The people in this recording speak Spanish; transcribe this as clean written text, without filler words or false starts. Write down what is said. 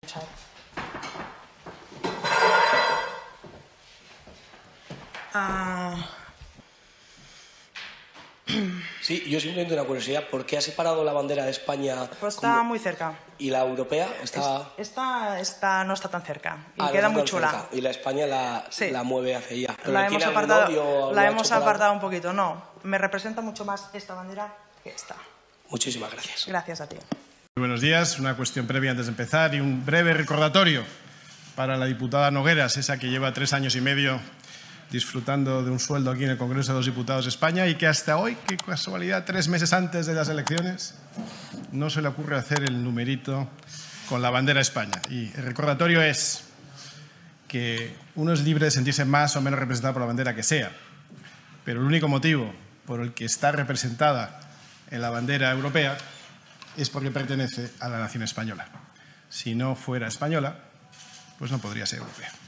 Sí, yo simplemente una curiosidad. ¿Por qué ha separado la bandera de España? Pues está muy cerca. ¿Y la europea? Esta no está tan cerca y no queda está muy tan chula. cerca. Y la España la mueve hacia allá. La hemos apartado un poquito. No, me representa mucho más esta bandera que esta. Muchísimas gracias. Gracias a ti. Muy buenos días. Una cuestión previa antes de empezar y un breve recordatorio para la diputada Nogueras, esa que lleva 3 años y medio disfrutando de un sueldo aquí en el Congreso de los Diputados de España y que hasta hoy, qué casualidad, 3 meses antes de las elecciones, no se le ocurre hacer el numerito con la bandera de España. Y el recordatorio es que uno es libre de sentirse más o menos representado por la bandera que sea, pero el único motivo por el que está representada en la bandera europea es porque pertenece a la nación española. Si no fuera española, pues no podría ser europea.